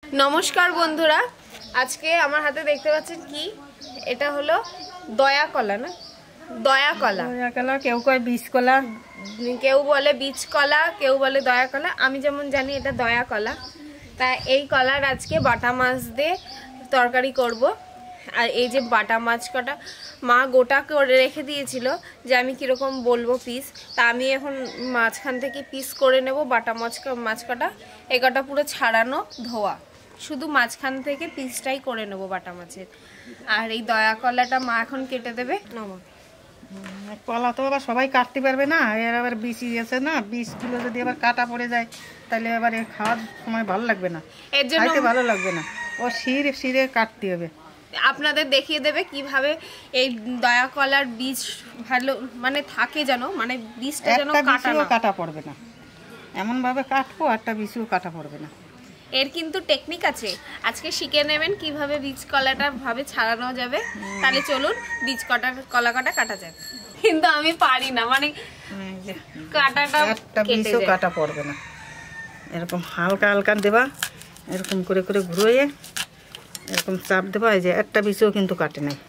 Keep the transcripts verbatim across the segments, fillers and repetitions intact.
नमस्कार बंधुरा आज के आमार हाथे देखते पाচ্ছেন কি এটা হলো দয়া কলা না দয়া কলা দয়া কলা কেউ কয় বীজ কলা কেউ বলে বীজ কলা কেউ বলে দয়া কলা আমি যেমন জানি এটা দয়া কলা তা এই কলার আজকে বাটা মাছ দিয়ে তরকারি করব আর এই যে বাটা মাছ কটা মা গোটা করে রেখে দিয়েছিল যে আমি কি রকম বলবো পিস তা আমি এখন মাছখান থেকে পিস করে নেব বাটা মাছ মাছ কটা এই কটা পুরো ছাড়ানো ধোয়া শুধু মাছখান থেকে পিসটাই করে নেব বাটা মাছের আর এই দয়া কলাটা মা এখন কেটে দেবে নমো কলা তো আবার সবাই কাটতে পারবে না এর আবার বিচি আছে না বিশ কিলো যদি আবার কাটা পড়ে যায় তাহলে আবার খাওয়ার সময় ভালো লাগবে না এর জন্য খাইতে ভালো লাগবে না ও শিরে শিরে কাটতে হবে আপনাদের দেখিয়ে দেবে কিভাবে এই দয়া কলার বীজ ভালো মানে থাকে যেন মানে বীজটা যেন কাটা না কাটা পড়বে না এমন ভাবে কাটবো একটা বীজও কাটা পড়বে না এর কিন্তু টেকনিক আছে আজকে শিখে নেবেন কিভাবে বীজ কলাটা ভাবে ছাড়ানো যাবে তাহলে চলুন বীজ কটা কলা কাটা কাটা যাক কিন্তু আমি পারি না মানে কাটাটা একটা বীজও কাটা পড়বে না এরকম হালকা হালকা দেবা এরকম করে করে ঘুরিয়ে এরকম চাপ দেবা এই যে একটা বীজও কিন্তু কাটে নাই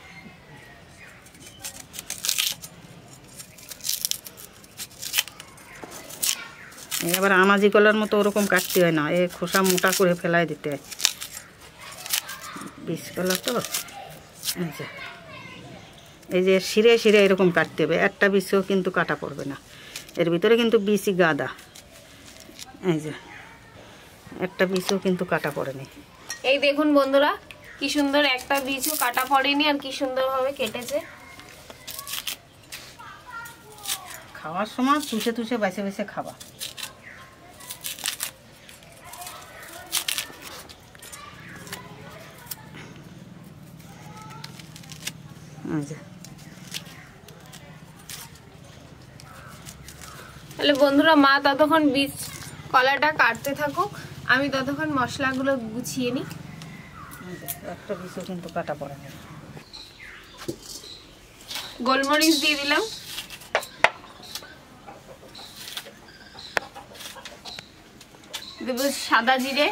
এবার আমাজি কলার মতো ওরকম কাটতে হয় না এই খোসা মোটা করে ফেলাই দিতে হয় বীজ কলা তো এই যে এই যে শিরে শিরে এরকম কাটতে হবে একটা বীজও কিন্তু কাটা পড়বে না এর ভিতরে কিন্তু বীজই গাদা এই যে একটা বীজও কিন্তু কাটা পড়েনি এই দেখুন বন্ধুরা কি সুন্দর একটা বীজও কাটা পড়েনি আর কি সুন্দরভাবে কেটেছে খাওয়ার সময় তুষে তুষে বেছে বেছে খাবা তাহলে বন্ধুরা মা ততক্ষণ বীজ কলাটা কাটতে থাকুক আমি ততক্ষণ মশলাগুলো গুছিয়ে নিই একটা বীজও কিন্তু কাটা পড়ে না গোলমরিচ দিয়ে দিলাম দেব সাদা জিরে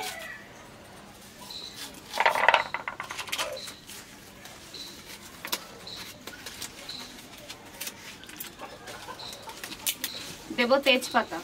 দেব তেজপাতা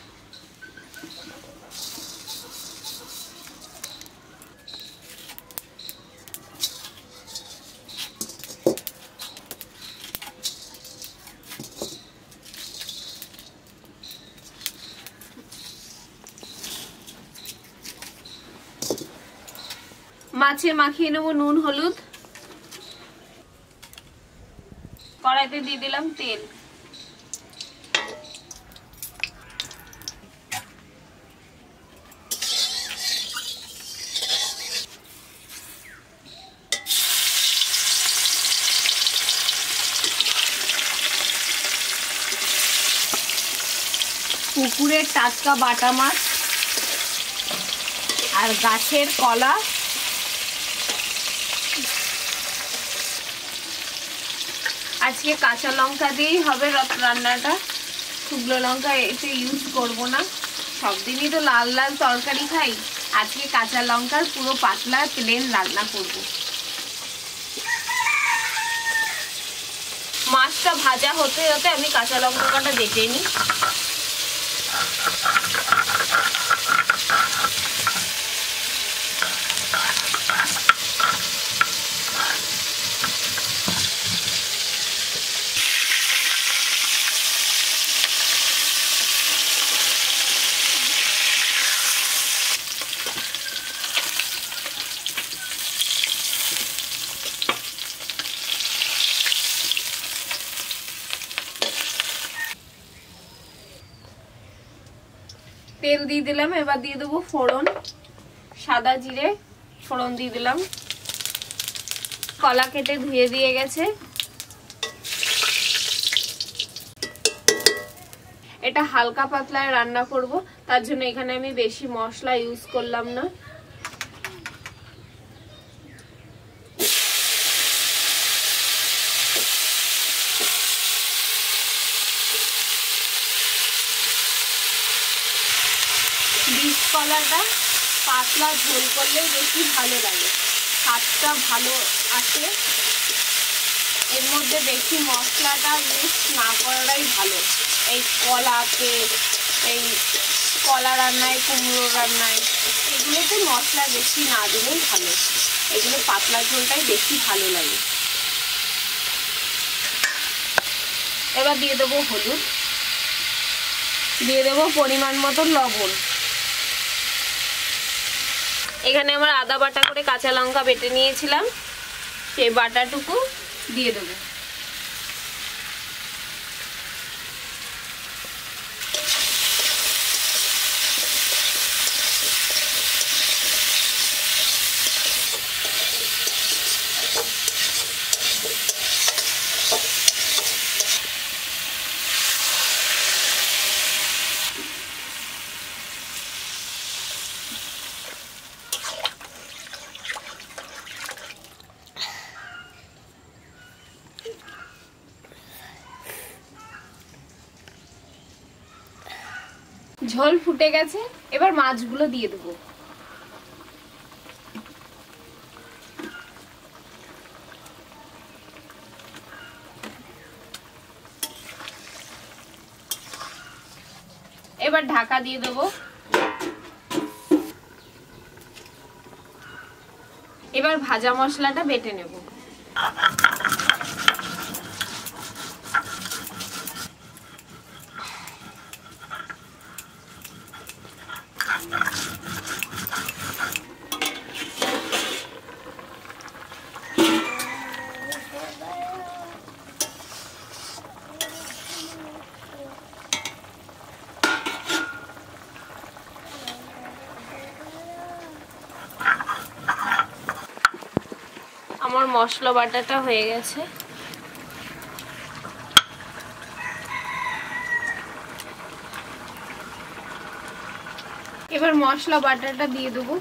মাছে মাখিয়ে নেব নুন হলুদ কড়াইতে দিয়ে দিলাম তেল পুকুরের টাটকা বাটা মাছ আর গাছের কলা আজকে কাঁচা লঙ্কা দিয়েই হবে রান্নাটা শুকনো লঙ্কা এতে ইউজ করব না সব দিনই তো লাল লাল তরকারি খাই আজকে কাঁচা লঙ্কার পুরো পাতলা প্লেন রান্না করব মাছটা ভাজা হতে হতে আমি কাঁচা লঙ্কাটা বেটে নিই তেল দিয়ে দিলাম এবার দিয়ে দেবো ফোড়ন সাদা জিরে ফোড়ন দিয়ে দিলাম কলা কেটে ধুয়ে দিয়ে গেছে এটা হালকা পাতলায় রান্না করব তার জন্য এখানে আমি বেশি মশলা ইউজ করলাম না বীজ কলাটা পাতলা ঝোল করলেই বেশি ভালো লাগে, স্বাদটা ভালো আসে। এর মধ্যে বেশি মশলাটা ইউজ না করাটাই ভালো। এই কলাতে, এই কলা রান্নায়, কুমড়ো রান্নায় এগুলোতে মশলা বেশি না দিলেই ভালো। এগুলো পাতলা ঝোলটাই বেশি ভালো লাগে। এবার দিয়ে দেবো হলুদ, দিয়ে দেবো পরিমাণ মতো লবণ। এখানে আমার আদা বাটা করে কাঁচা লঙ্কা বেটে নিয়েছিলাম, সেই বাটাটুকু দিয়ে দেবো। ঝোল ফুটে গেছে, এবার মাছগুলো দিয়ে দেবো। এবার ঢাকা দিয়ে দেবো। এবার ভাজা মশলাটা বেটে নেব। আমার মশলা বাটাটা হয়ে গেছে। এবার মশলা বাটাটা দিয়ে দেবো।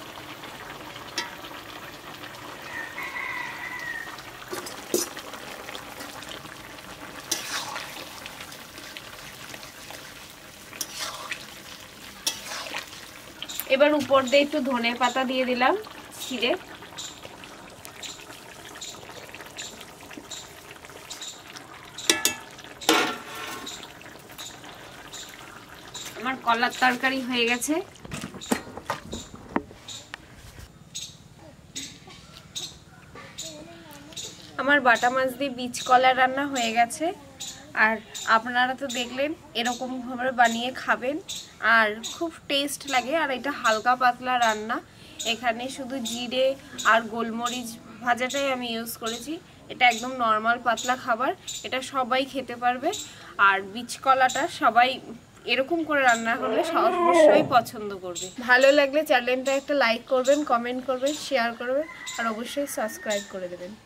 এবার উপর দিয়ে একটু ধনে পাতা দিয়ে দিলাম ছিঁড়ে। আমার কলার তরকারি হয়ে গেছে। আমার বাটা মাছ দিয়ে বীজ কলা রান্না হয়ে গেছে। আর আপনারা তো দেখলেন, এরকম ভাবে বানিয়ে খাবেন আর খুব টেস্ট লাগে। আর এটা হালকা পাতলা রান্না, এখানে শুধু জিরে আর গোলমরিচ ভাজাটাই আমি ইউজ করেছি। এটা একদম নর্মাল পাতলা খাবার, এটা সবাই খেতে পারবে। আর বীজ কলাটা সবাই এরকম করে রান্না করলে অবশ্যই পছন্দ করবে। ভালো লাগলে চ্যানেলটা একটা লাইক করবেন, কমেন্ট করবেন, শেয়ার করবেন আর অবশ্যই সাবস্ক্রাইব করে দেবেন।